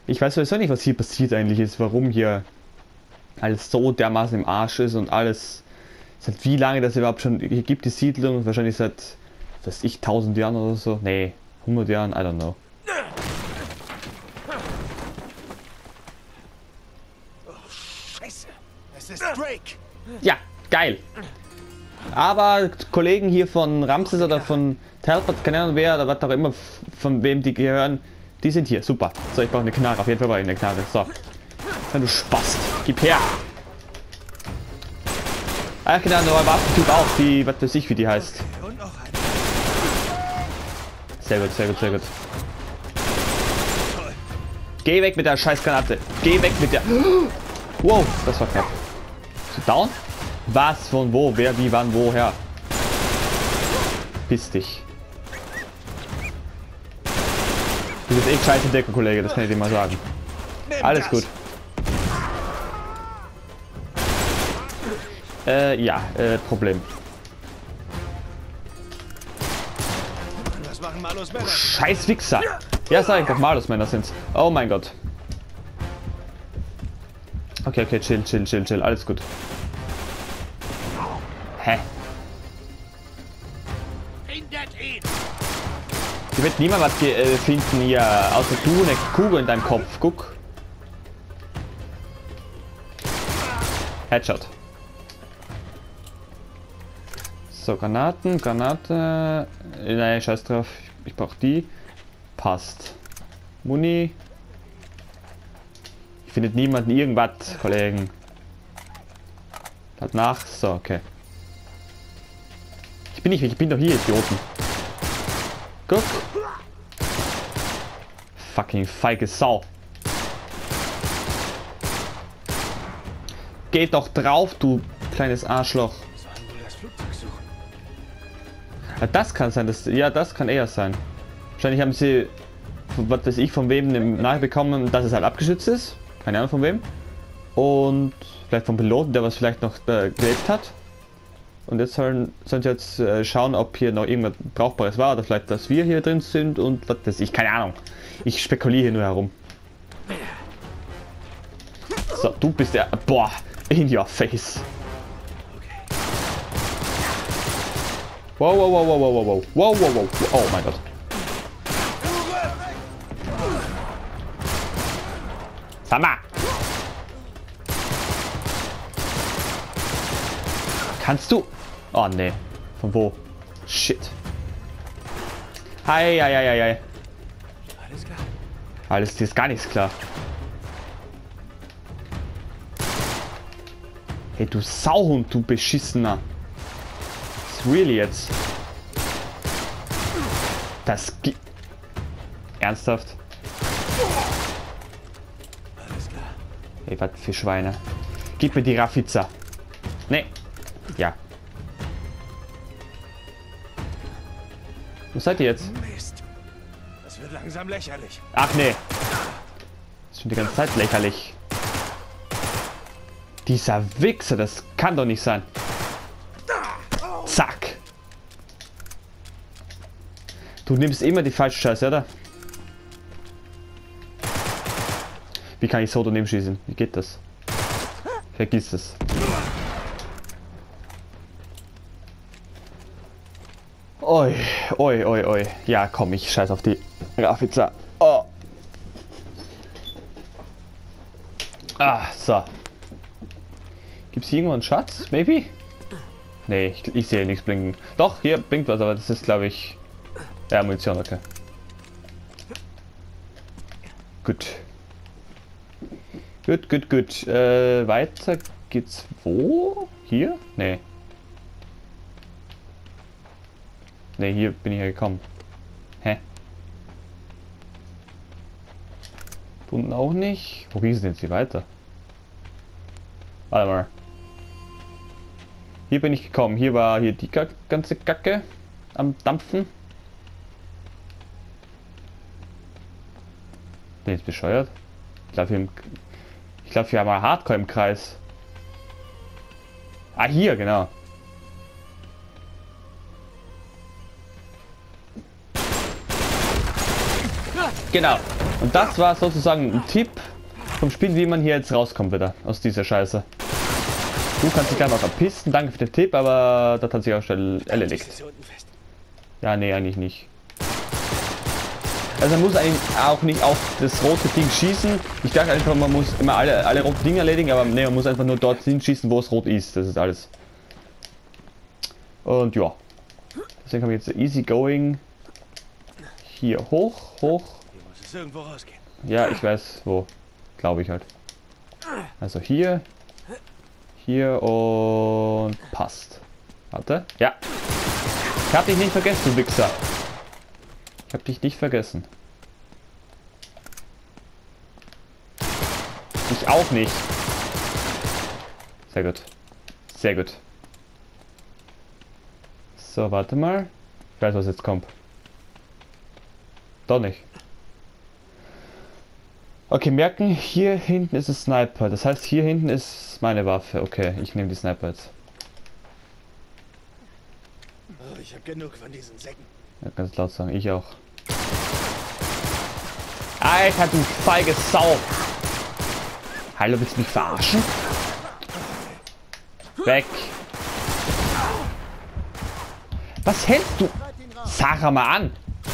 Ich weiß sowieso nicht, was hier passiert eigentlich ist, warum hier alles so dermaßen im Arsch ist und alles. Seit wie lange das überhaupt schon hier gibt, die Siedlung? Wahrscheinlich seit, weiß ich, 1000 Jahren oder so. Nee, 100 Jahren, I don't know. Oh, Scheiße. Es ist Drake. Ja, geil. Aber Kollegen hier von Ramses oder von Talbot, keine Ahnung wer oder was auch immer, von wem die gehören, die sind hier. Super. So, ich brauche eine Knarre. Auf jeden Fall brauche ich eine Knarre. So. Wenn du Spast. Gib her. Ach genau, der Waffentyp auch. Die, was weiß ich, wie die heißt. Und noch eine. Sehr gut, sehr gut, sehr gut. Geh weg mit der Scheißgranate. Geh weg mit der... Wow, das war knapp. Bist du down? Was, von wo, wer, wie, wann, woher? Piss dich. Du bist echt scheiße Decker, Kollege, das kann ich dir mal sagen. Alles gut. Problem. Was machen Malus Männer? Scheiß Wichser. Ja, sag ich doch, Malus Männer sind's. Oh mein Gott. Okay, okay, chill, chill, chill, chill. Alles gut. Hä? Hier wird niemand was finden hier, außer du eine Kugel in deinem Kopf. Guck. Headshot. So, Granaten, Granate. Nein, scheiß drauf. Ich brauche die. Passt. Muni. Ich finde niemanden irgendwas, Kollegen. Halt nach. So, okay. Ich bin nicht weg, ich bin doch hier, Idioten. Guck. Fucking feige Sau. Geht doch drauf, du kleines Arschloch. Sollen wir das Flugzeug suchen? Ja, das kann sein, ja, das kann eher sein. Wahrscheinlich haben sie, was weiß ich, von wem eine Nachricht bekommen, dass es halt abgeschützt ist. Keine Ahnung von wem. Und vielleicht vom Piloten, der was vielleicht noch gelebt hat. Und jetzt sollen sie jetzt schauen, ob hier noch irgendwas Brauchbares war oder vielleicht, dass wir hier drin sind und was weiß ich, keine Ahnung. Ich spekuliere hier nur herum. So, du bist der. Boah, in your face. Wow, wow, wow, wow, wow, wow, wow, wow, wow, wow. Oh mein Gott. Sama! Kannst du? Oh ne. Von wo? Shit. Hi, hi, hi, hi, hi. Alles klar. Alles, dir ist gar nichts klar. Hey, du Sauhund, du Beschissener. Really jetzt? Das gibt... Ernsthaft? Alles klar. Hey, was für Schweine. Gib mir die Raffiza. Nee. Ja. Wo seid ihr jetzt? Mist. Das wird langsam lächerlich. Ach nee. Das ist schon die ganze Zeit lächerlich. Dieser Wichser, das kann doch nicht sein. Zack. Du nimmst immer die falsche Scheiße, oder? Wie kann ich so daneben schießen? Wie geht das? Vergiss es. Oi, oi, oi, oi. Ja, komm, ich scheiß auf die Raffiza. Oh. Ah, so. Gibt's hier irgendwo einen Schatz? Maybe? Nee, ich sehe nichts blinken. Doch, hier blinkt was, aber das ist, glaube ich... Ja, Munition, okay. Gut. Gut, gut, gut. Weiter geht's wo? Hier? Nee. Nee, hier bin ich ja gekommen. Hä? Unten auch nicht. Wo ging es denn jetzt hier weiter? Warte mal. Hier bin ich gekommen. Hier war hier die ganze Kacke am Dampfen. Bin jetzt bescheuert? Ich glaube, wir haben mal Hardcore im Kreis. Ah, hier, genau. Genau. Und das war sozusagen ein Tipp vom Spiel, wie man hier jetzt rauskommt wieder aus dieser Scheiße. Du kannst dich gleich mal verpissen. Danke für den Tipp, aber das hat sich auch schnell erledigt. Ja, nee, eigentlich nicht. Also man muss eigentlich auch nicht auf das rote Ding schießen. Ich dachte einfach, man muss immer alle roten Dinge erledigen, aber nee, man muss einfach nur dort hinschießen, wo es rot ist. Das ist alles. Und ja. Deswegen habe ich jetzt easy going. Hier hoch. Hier muss es irgendwo rausgehen. Ja, ich weiß wo. Glaube ich halt. Also hier. Hier und passt. Warte. Ja. Ich hab dich nicht vergessen, du Wichser. Ich hab dich nicht vergessen. Ich auch nicht. Sehr gut. Sehr gut. So, warte mal. Ich weiß, was jetzt kommt. Doch nicht. Okay, merken, hier hinten ist es Sniper. Das heißt, hier hinten ist meine Waffe. Okay, ich nehme die Sniper jetzt. Oh, ich habe genug von diesen Säcken. Ja, ganz laut sagen, ich auch. Alter, du feige Sau! Hallo, willst du mich verarschen? Weg! Was hältst du? Sag mal an!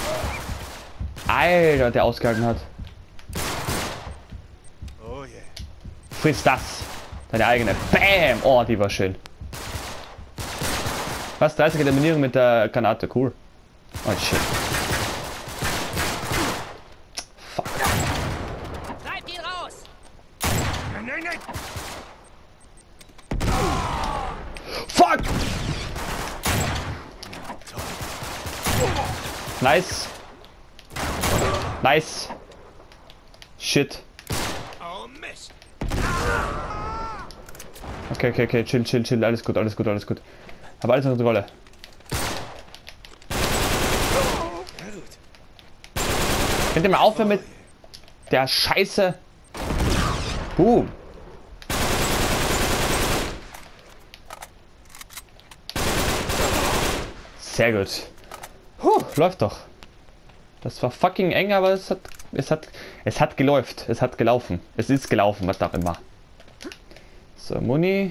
Alter, der ausgehalten hat. Oh yeah. Friss das! Deine eigene. Bam! Oh, die war schön. Was? 30er Eliminierung mit der Granate. Cool. Oh shit. Fuck. Treibt ihn raus! Nein. Fuck! Nice. Nice. Shit. Oh Mist. Okay. Chill. Alles gut. Hab alles unter Kontrolle. Na gut. Könnt ihr mal aufhören mit der Scheiße? Boom. Sehr gut. Läuft doch. Das war fucking eng, aber es hat geläuft. Es hat gelaufen. Es ist gelaufen, was auch immer. So, Muni.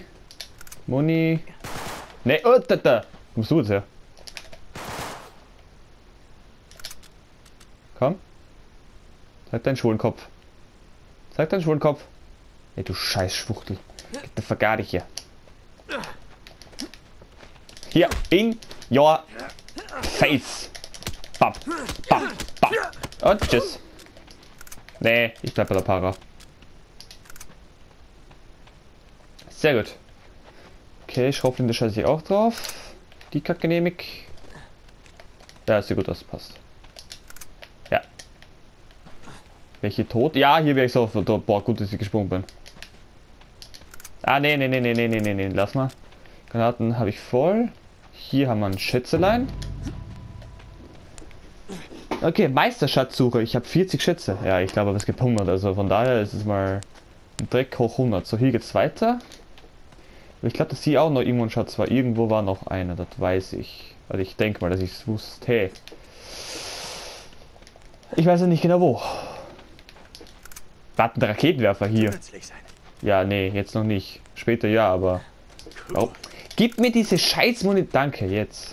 Ne, da. Kommst du jetzt her? Komm. Zeig deinen schwulen Kopf. Ey, du scheiß Schwuchtel. Get the fuck out of here. Hier, in your face. Bam. Und tschüss. Nee, ich bleib bei der Para. Sehr gut. Okay, Schrotflinte scheiße ich auch drauf. Die Kacke nehme ich. Ja, sieht gut aus, passt. Ja. Welche tot? Ja, hier wäre ich so. Boah, gut, dass ich gesprungen bin. Ah, nee, lass mal. Granaten habe ich voll. Hier haben wir ein Schätzelein. Okay, Meisterschatzsuche. Ich habe 40 Schätze. Ja, ich glaube, es gibt 100. Also von daher ist es mal ein Dreck hoch 100. So, hier geht's weiter. Ich glaube, dass hier auch noch irgendwo ein Schatz war. Irgendwo war noch einer, das weiß ich. Also ich denke mal, dass ich es wusste. Ich weiß ja nicht genau wo. Warten, der Raketenwerfer hier. Ja, nee, jetzt noch nicht. Später ja, aber... Oh. Gib mir diese Scheißmunition. Danke, jetzt.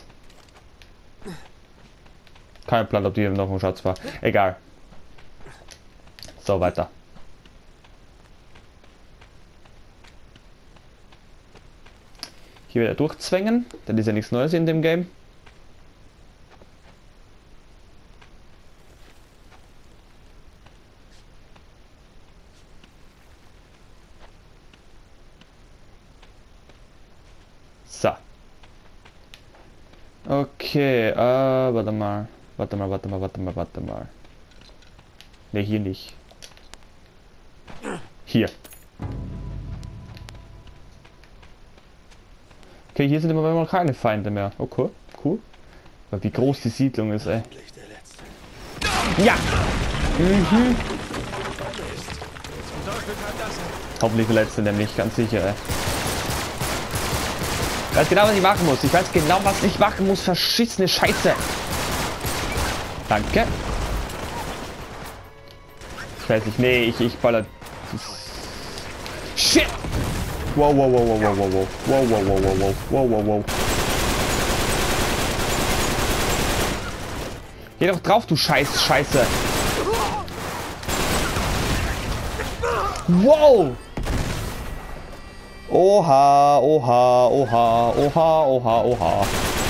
Kein Plan, ob hier noch ein Schatz war. Egal. So, weiter. Hier wieder durchzwängen. Dann ist ja nichts Neues in dem Game. So. Okay, warte mal. Ne, hier nicht. Hier. Okay, hier sind immer noch keine Feinde mehr. Okay, cool. Aber wie groß die Siedlung ist, ey. Ja! Mhm. Hoffentlich der letzte, nämlich, ganz sicher, ey. Ich weiß genau, was ich machen muss. Ich weiß genau, was ich machen muss. Verschissene Scheiße. Danke. Ich weiß nicht. Nee, ich baller. Shit! Wow, wow, wow, wow, wow, wow, wow. Wow, wow, wow, wow, wow. Wow, wow, wow. Geh doch drauf, du Scheiße. Wow! Oha, oha, oha, oha, oha, oha.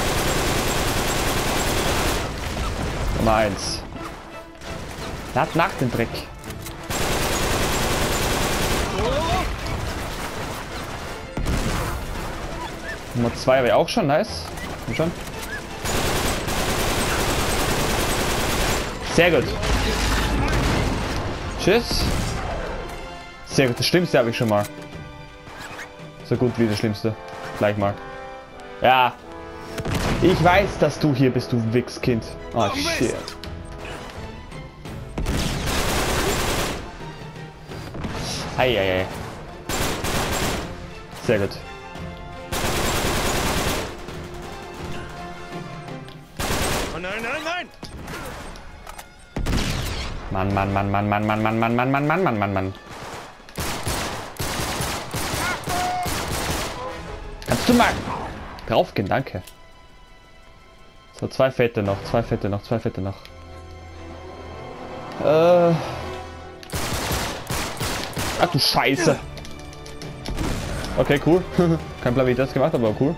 Nummer 1. Lad nach den Dreck. Nummer 2 habe ich auch schon, nice. Und schon. Sehr gut. Tschüss. Sehr gut, das Schlimmste habe ich schon mal. So gut wie das Schlimmste. Gleich mal. Ja. Ich weiß, dass du hier bist, du Wichskind. Oh, shit. Eieiei. Sehr gut. Oh nein, nein, nein! Mann. Kannst du mal draufgehen, danke. So, 2 Fette noch. Ach du Scheiße. Okay, cool. Kein Plan, wie ich das gemacht habe, aber cool.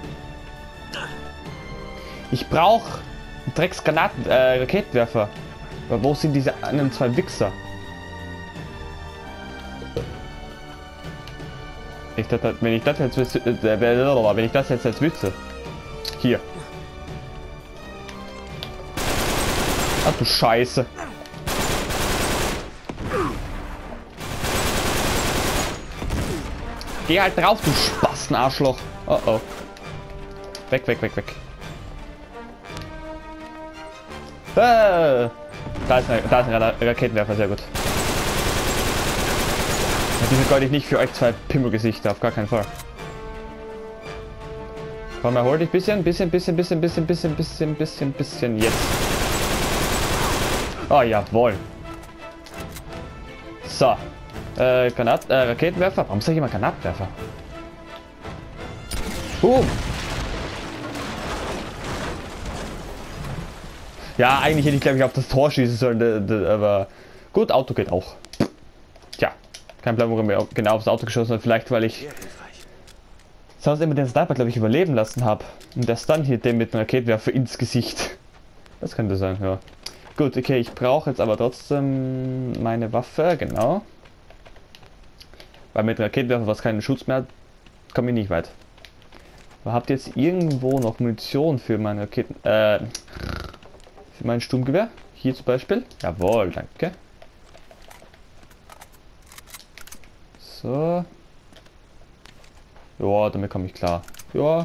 Ich brauche einen Drecksgranaten, Raketenwerfer. Aber wo sind diese anderen 2 Wichser? Wenn ich das jetzt wüsste. Hier. Ach du Scheiße. Geh halt drauf, du Spastenarschloch. Oh oh. Weg. Da ist ein Raketenwerfer, sehr gut. Die vergeude ich nicht für euch 2 Pimmelgesichter, auf gar keinen Fall. Komm, erhol dich bisschen jetzt. Oh, jawohl. So. Raketenwerfer. Warum sag ich immer Granatwerfer? Ja, eigentlich hätte ich, glaube ich, auf das Tor schießen sollen, aber gut, Auto geht auch. Tja, kein Plan, warum ich genau aufs Auto geschossen habe. Vielleicht, weil ich sonst immer den Sniper, glaube ich, überleben lassen habe. Und der Stun hier dem mit einem Raketenwerfer ins Gesicht. Das könnte sein, ja. Gut, okay, ich brauche jetzt aber trotzdem meine Waffe, genau. Weil mit Raketenwerfer, was keinen Schutz mehr hat, komme ich nicht weit. Aber habt ihr jetzt irgendwo noch Munition für meine Raketen, für mein Sturmgewehr? Hier zum Beispiel? Jawohl, danke. So. Ja, damit komme ich klar. Ja.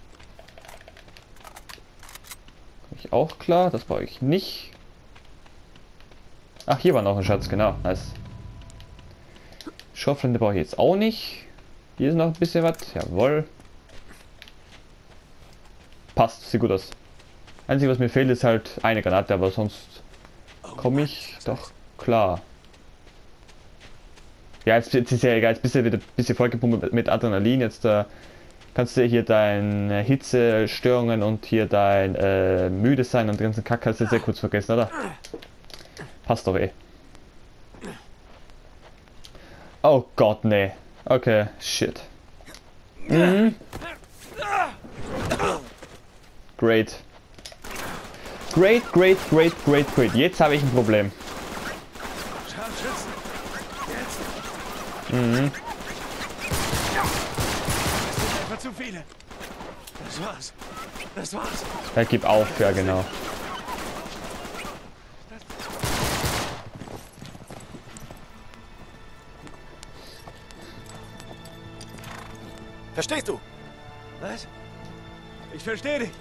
Komme ich auch klar, das brauche ich nicht. Ach, hier war noch ein Schatz, genau, nice. Schrotflinte brauche ich jetzt auch nicht. Hier ist noch ein bisschen was, jawohl. Passt, sieht gut aus. Einzige, was mir fehlt, ist halt eine Granate, aber sonst komme ich doch klar. Ja, jetzt ist ja egal, jetzt bist du wieder ein bisschen vollgepumpt mit Adrenalin. Jetzt kannst du hier deine Hitzestörungen und hier dein müde sein und den ganzen Kack hast du sehr kurz vergessen, oder? Passt doch eh. Oh Gott, nee. Okay, shit. Mhm. Great. Great. Jetzt habe ich ein Problem. Mhm. Das sind zu viele. Das war's. Ja, gib auf, ja genau. Verstehst du? Was? Ich verstehe dich.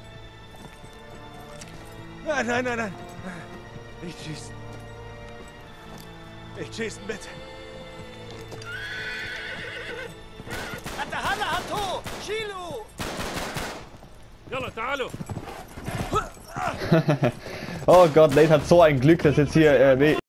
Nein. Nicht schießen. Nicht schießen, bitte. Oh Gott, Nate hat so ein Glück, dass jetzt hier